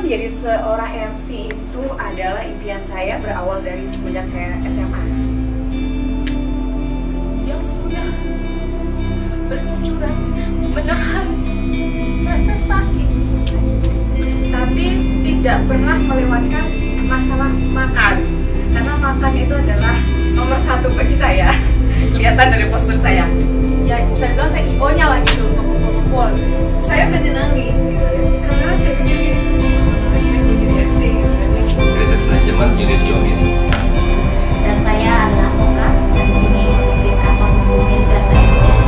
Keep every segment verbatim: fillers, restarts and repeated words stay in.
menjadi seorang M C itu adalah impian saya berawal dari semenjak saya S M A. Yang sudah bercucuran menahan rasa sakit, tapi tidak pernah melewatkan masalah makan, karena makan itu adalah nomor satu bagi saya. Kelihatan dari postur saya. Ya, saya bilang saya I O-nya lah gitu untuk ngumpul-ngumpul. Saya menyenangi gitu ya. Karena saya pikir gini, oh, lagi aku jadi M C gitu kan. Riset manajemen unit unit. Dan saya adalah advokat dan kini memimpin kantor hukum milik saya.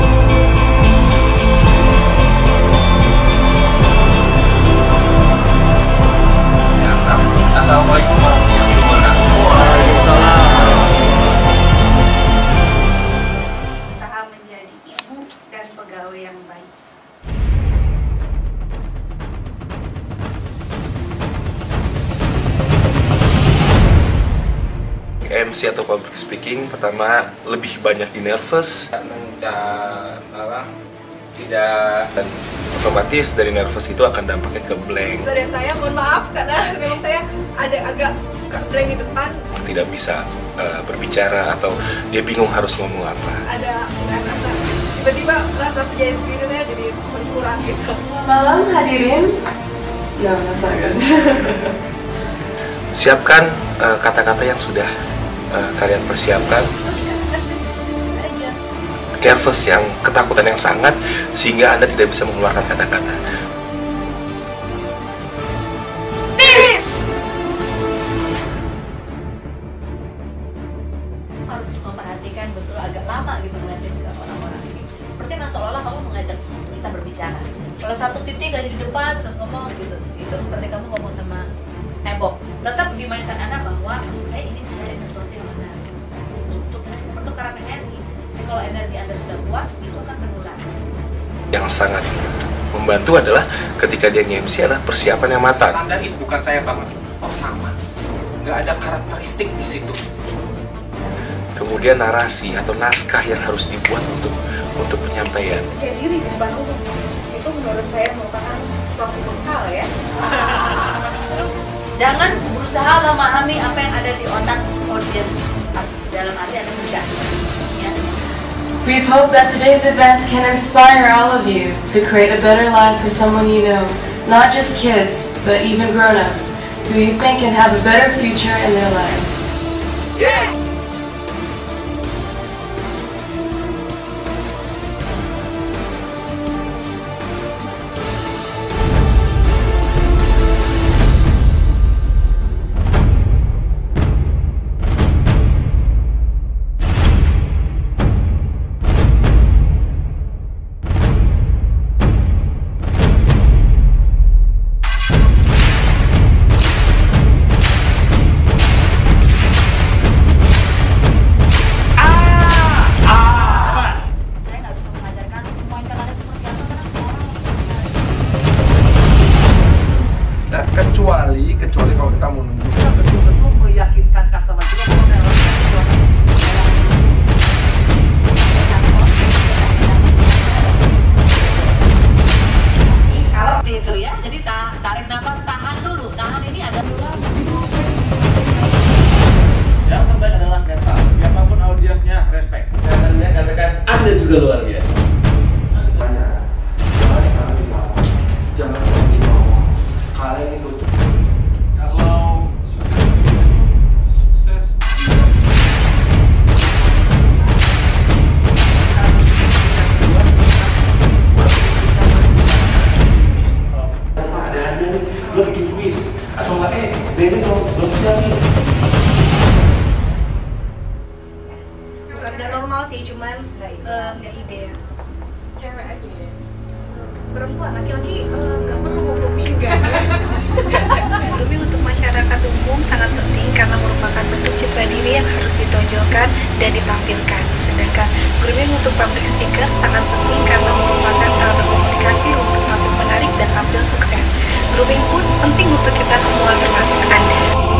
Assalamualaikum warahmatullahi wabarakatuh. Waalaikumsalam. Usaha menjadi ibu dan pegawai yang baik. M C atau public speaking pertama lebih banyak di nervous, Menca tidak dan otomatis dari nervous itu akan dampaknya ke blank. Dari saya mohon maaf karena memang saya ada agak suka blank di depan, Tidak bisa uh, berbicara atau dia bingung harus ngomong apa. ada nggak rasa tiba-tiba rasa percaya dirinya jadi berkurang gitu. Malam hadirin. No, that's not good. Siapkan uh, kata-kata yang sudah uh, kalian persiapkan. Nervous yang ketakutan yang sangat sehingga Anda tidak bisa mengeluarkan kata-kata. Tips! Harus memperhatikan betul agak lama gitu ngeliatin sikap orang-orang ini. Seperti seolah-olah kamu mengajak kita berbicara. Kalau satu titik aja di depan terus ngomong gitu, itu seperti kamu ngomong sama tembok. Tetap di mindset Anda bahwa saya ingin share sesuatu yang menarik untuk pertukaran energi. Jadi kalau energi Anda sudah kuat, itu akan menular. Yang sangat membantu adalah ketika dia nge-M C adalah persiapan yang matang. standar itu bukan saya banget. Oh sama. Nggak ada karakteristik di situ. Kemudian narasi atau naskah yang harus dibuat untuk untuk penyampaian. Percaya diri di depan umum itu menurut saya merupakan suatu bekal ya. Jangan berusaha memahami apa yang ada di otak audiens. Dalam arti Anda tidak. Ya. We've hoped that today's events can inspire all of you to create a better life for someone you know, not just kids, but even grown-ups, who you think can have a better future in their lives. Yes! Saya nggak bisa mengajarkan memainkan nada seperti apa karena semua orang harus mengenali. Nah, kecuali kecuali kalau kita mau nunjuk Kita betul-betul meyakinkan customer juga bahwa saya harus Kalau itu ya, jadi tarik nafas, tahan dulu, tahan ini ada Yang terbaik adalah mental. Siapapun audiensnya, respect. Dan dia katakan Anda juga luar biasa. banyak. Jangan taruh di bawah, jangan taruh di bawah. Kalian itu Kalau sukses sukses Pak, ada hadiah nih, lo bikin kuis atau enggak, eh, Benny dong, belum siap nih. Bukan gak normal sih, cuman eh, nggak ide. Cewek aja ya. Perempuan, laki-laki eh, nggak perlu ngomong enggak. Grooming untuk masyarakat umum sangat penting karena merupakan bentuk citra diri yang harus ditonjolkan dan ditampilkan. Sedangkan grooming untuk public speaker sangat penting karena merupakan sarana komunikasi untuk tampil menarik dan tampil sukses. Grooming pun penting untuk kita semua termasuk Anda.